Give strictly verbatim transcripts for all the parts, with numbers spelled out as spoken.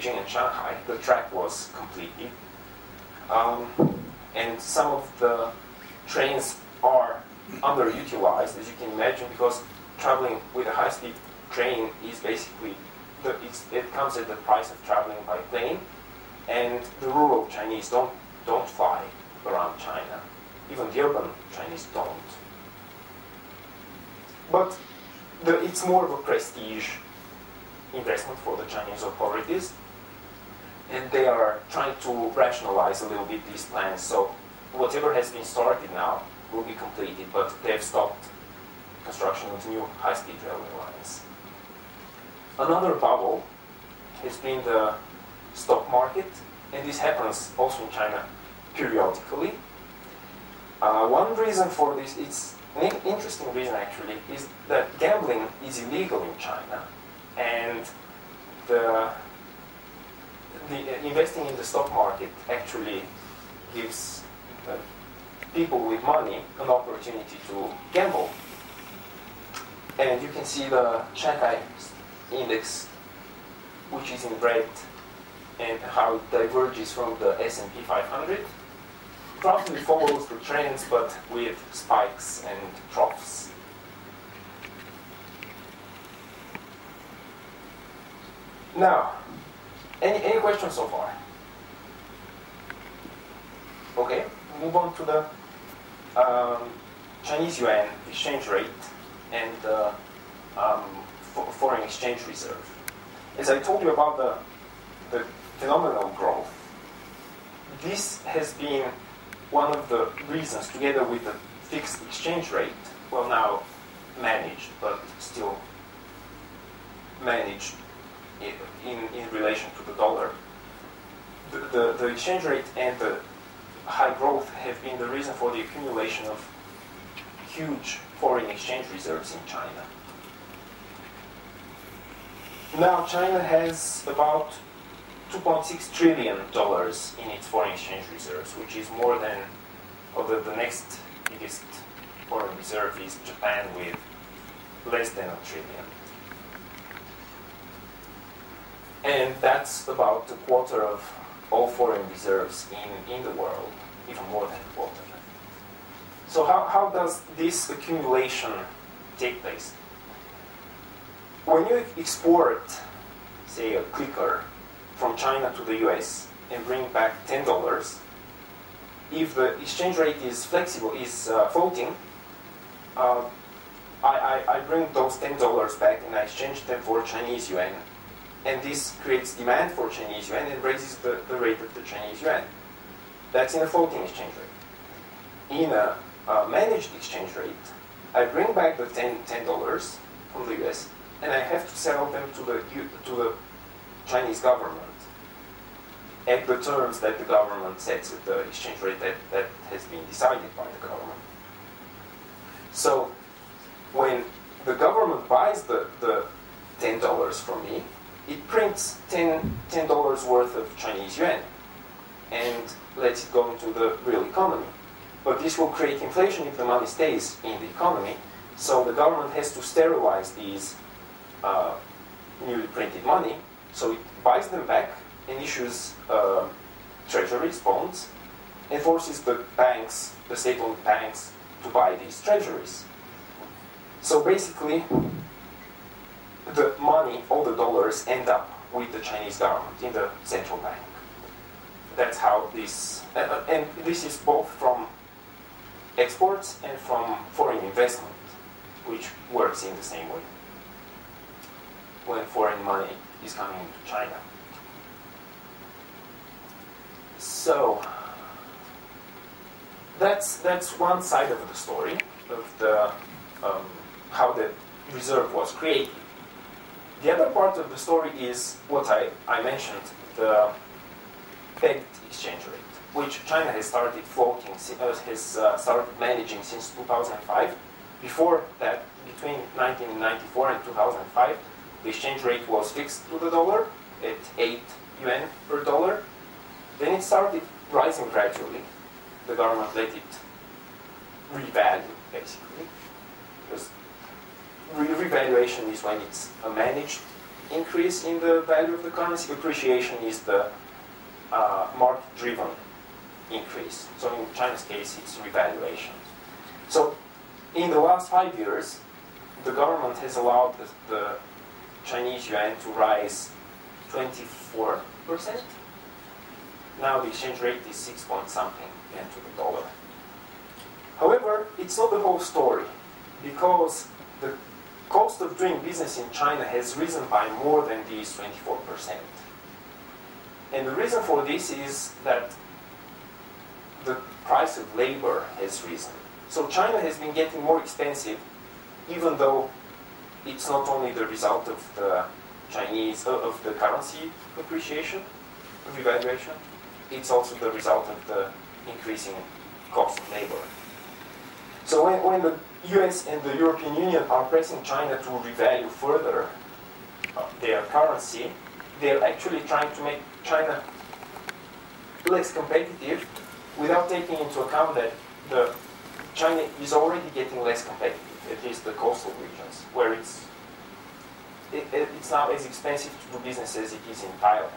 Beijing and Shanghai, the track was completed. Um, and some of the trains are underutilized, as you can imagine, because traveling with a high-speed train is basically, the, it's, it comes at the price of traveling by plane, and the rural Chinese don't, don't fly around China. Even the urban Chinese don't. But the, it's more of a prestige investment for the Chinese authorities, and they are trying to rationalize a little bit these plans. So whatever has been started now will be completed, but they've stopped construction of new high-speed railway lines. Another bubble has been the stock market, and this happens also in China periodically. Uh, one reason for this, it's an interesting reason actually, is that gambling is illegal in China, and the, the uh, investing in the stock market actually gives uh, people with money an opportunity to gamble. And you can see the Shanghai index, which is in red, and how it diverges from the S and P five hundred. Roughly follows the trends, but with spikes and troughs. Now, any, any questions so far? Okay, move on to the um, Chinese yuan exchange rate and the um, foreign exchange reserve. As I told you about the, the phenomenal growth, this has been one of the reasons, together with the fixed exchange rate, well now managed, but still managed in, in, in relation to the dollar. The, the, the exchange rate and the high growth have been the reason for the accumulation of huge foreign exchange reserves in China. Now China has about two point six trillion dollars in its foreign exchange reserves, which is more than, or the, the next biggest foreign reserve is Japan with less than a trillion. And that's about a quarter of all foreign reserves in, in the world, even more than a quarter. So how, how does this accumulation take place? When you export, say, a clicker from China to the U S and bring back ten dollars, if the exchange rate is flexible, is uh, floating, uh, I, I, I bring those ten dollars back and I exchange them for Chinese yuan. And this creates demand for Chinese yuan and raises the, the rate of the Chinese yuan. That's in a floating exchange rate. In a uh, managed exchange rate, I bring back the ten dollars from the U S and I have to sell them to the, to the Chinese government at the terms that the government sets at the exchange rate that, that has been decided by the government. So when the government buys the, the ten dollars from me, it prints ten dollars worth of Chinese yuan and lets it go into the real economy. But this will create inflation if the money stays in the economy. So the government has to sterilize these uh, newly printed money. So it buys them back and issues uh, treasuries, bonds, and forces the banks, the state-owned banks, to buy these treasuries. So basically, the money, all the dollars, end up with the Chinese government in the central bank. That's how this, uh, and this is both from exports and from foreign investment, which works in the same way when foreign money is coming into China. So that's that's one side of the story of the um, how the reserve was created. The other part of the story is what I, I mentioned, the pegged exchange rate, which China has started floating, uh, has uh, started managing since two thousand five. Before that, between nineteen ninety-four and two thousand five, the exchange rate was fixed to the dollar at eight yuan per dollar. Then it started rising gradually. The government let it revalue, basically. Because re revaluation is when it's a managed increase in the value of the currency. Appreciation is the uh, market-driven increase. So in China's case, it's revaluation. So in the last five years, the government has allowed the, the Chinese yuan to rise twenty-four percent. Now the exchange rate is six point something yen to the dollar. However, it's not the whole story, because the cost of doing business in China has risen by more than these twenty-four percent. And the reason for this is that the price of labor has risen. So China has been getting more expensive, even though it's not only the result of the Chinese, uh, of the currency appreciation, revaluation, it's also the result of the increasing cost of labor. So when, when the U S and the European Union are pressing China to revalue further uh, their currency, they're actually trying to make China less competitive without taking into account that the China is already getting less competitive, at least the coastal regions, where it's it, it's now as expensive to do business as it is in Thailand.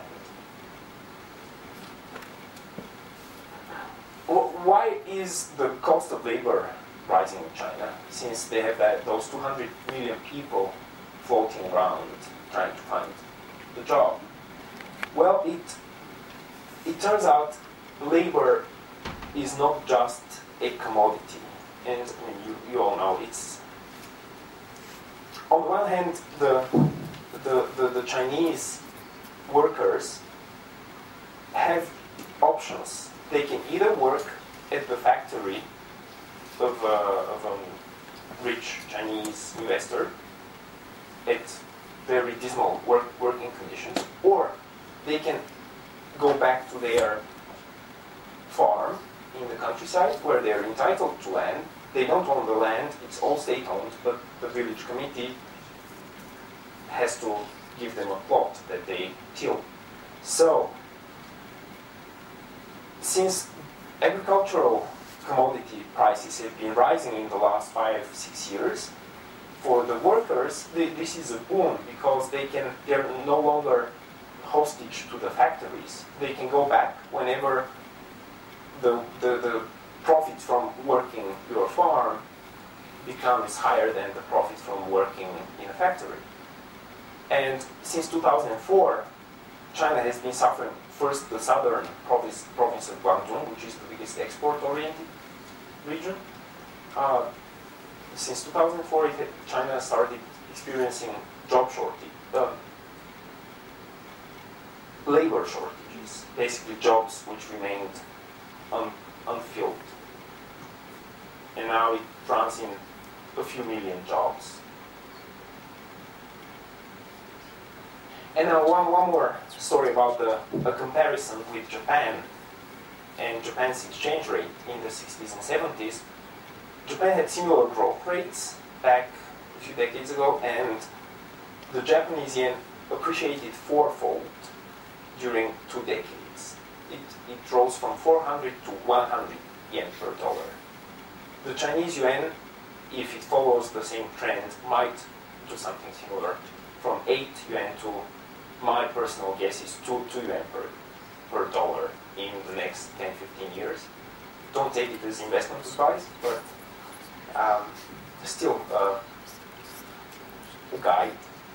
Why is the cost of labor rising in China, since they have that, those two hundred million people floating around trying to find the job? Well, it it turns out labor is not just a commodity, and I mean, you, you all know it's, on the one hand, the, the, the, the Chinese workers have options. They can either work at the factory of, uh, of a rich Chinese investor at very dismal work, working conditions, or they can go back to their farm in the countryside where they're entitled to land. They don't own the land, it's all state-owned, but the village committee has to give them a plot that they till. So, since agricultural commodity prices have been rising in the last five, six years, for the workers, they, this is a boom, because they can, they're no longer hostage to the factories. They can go back whenever the, the, the profit from working your farm becomes higher than the profit from working in a factory. And since two thousand four, China has been suffering first the southern province, province of Guangdong, which is the biggest export-oriented region. Uh, since two thousand four, it had, China started experiencing job shortage, uh, labor shortages, basically jobs which remained un, unfilled. And now it runs in a few million jobs. And now one, one more story about the, a comparison with Japan and Japan's exchange rate in the sixties and seventies. Japan had similar growth rates back a few decades ago, and the Japanese yen appreciated fourfold during two decades. It, it rose from four hundred to one hundred yen per dollar. The Chinese yuan, if it follows the same trend, might do something similar, from eight yuan to, my personal guess is two, two yuan per, per dollar in the next ten, fifteen years. Don't take it as investment advice, but um, still uh, a guide.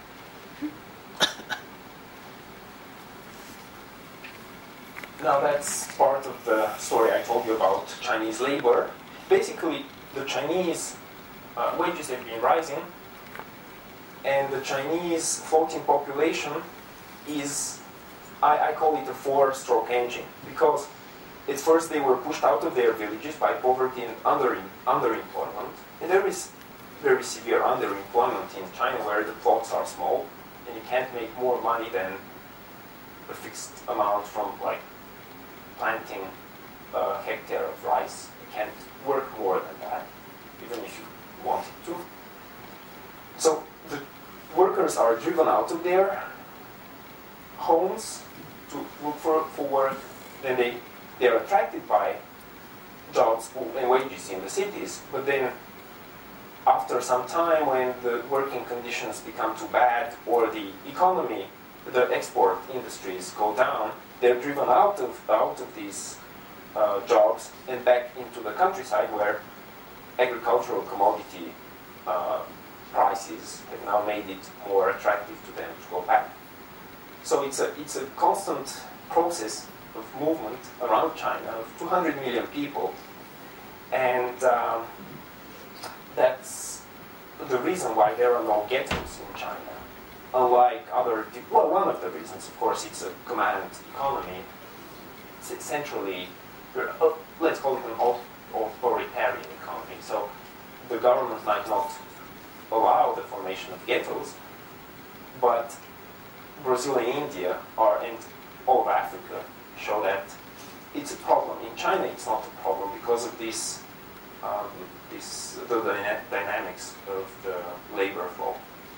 Now that's part of the story I told you about Chinese labor. Basically, the Chinese uh, wages have been rising, and the Chinese floating population is, I, I call it a four-stroke engine, because at first they were pushed out of their villages by poverty and under, underemployment, and there is very severe underemployment in China where the plots are small, and you can't make more money than a fixed amount from like planting a hectare of rice. You can't work more than that, even if you wanted to. So the workers are driven out of their homes to look for, for work, then they, they are attracted by jobs and wages in the cities, but then after some time, when the working conditions become too bad or the economy, the export industries go down, they're driven out of, out of these uh, jobs and back into the countryside where agricultural commodity uh, prices have now made it more attractive to them to go back. So it's a, it's a constant process of movement around China of two hundred million people, and um, that's the reason why there are no ghettos in China. Unlike other, well, one of the reasons, of course, it's a command economy. It's essentially, uh, let's call it an authoritarian economy. So the government might not allow the formation of ghettos, but Brazil and India are, and all of Africa show that it's a problem. In China, it's not a problem because of this, um, this the dyna dynamics of the labor flow.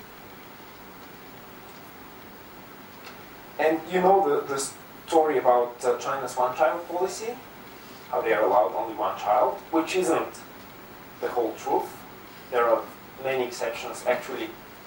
And you know the, the story about uh, China's one-child policy, how they are allowed only one child, which isn't the whole truth. There are many exceptions. Actually,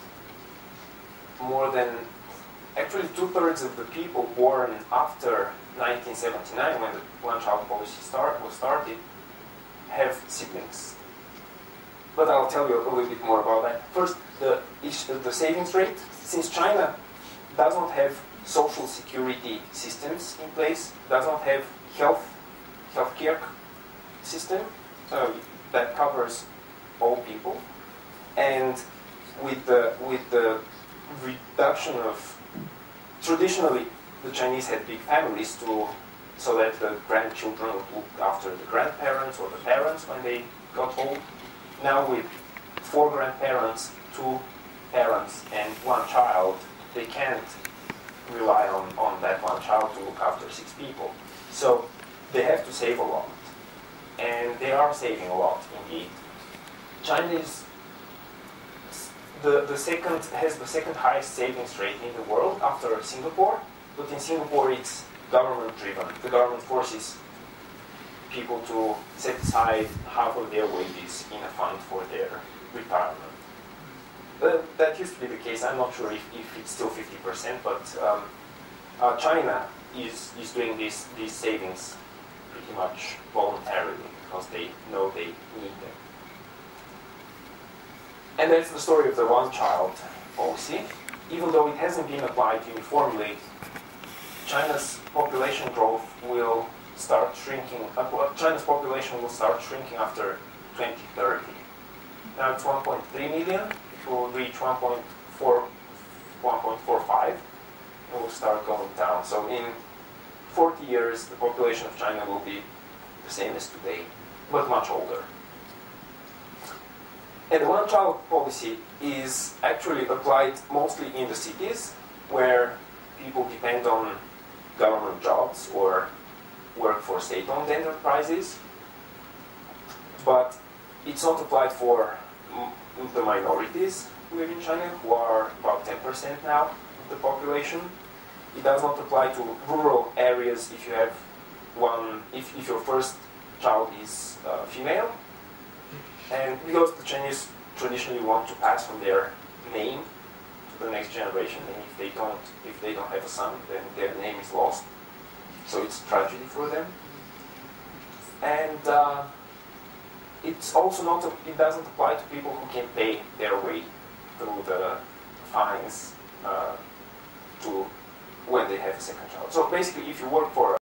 more than, actually two-thirds of the people born after nineteen seventy-nine, when the one-child policy start, was started, have siblings. But I'll tell you a little bit more about that. First, the, the savings rate. Since China does not have social security systems in place, does not have health healthcare system uh, that covers all people, and with the with the reduction of, traditionally the Chinese had big families to so that the grandchildren would look after the grandparents or the parents when they got old. Now with four grandparents, two parents, and one child, they can't rely on, on that one child to look after six people. So they have to save a lot. And they are saving a lot indeed. China is the, the second, has the second highest savings rate in the world after Singapore, but in Singapore it's government driven. The government forces people to set aside half of their wages in a fund for their retirement. Uh, that used to be the case. I'm not sure if, if it's still fifty percent, but um, uh, China is, is doing this, these savings pretty much voluntarily because they know they need them. And that's the story of the one-child policy. Even though it hasn't been applied uniformly, China's population growth will start shrinking. Uh, China's population will start shrinking after twenty thirty. Now it's one point three million. It will reach one point four, one point four five, and will start going down. So in forty years, the population of China will be the same as today, but much older. And the one-child policy is actually applied mostly in the cities, where people depend on government jobs or work for state-owned enterprises. But it's not applied for the minorities who live in China, who are about ten percent now of the population. It does not apply to rural areas if you have one, if, if your first child is uh, female. And because the Chinese traditionally want to pass on their name to the next generation, and if they don't, if they don't have a son, then their name is lost. So it's a tragedy for them. And uh, it's also not, a, it doesn't apply to people who can pay their way through the fines uh, to when they have a second child. So basically, if you work for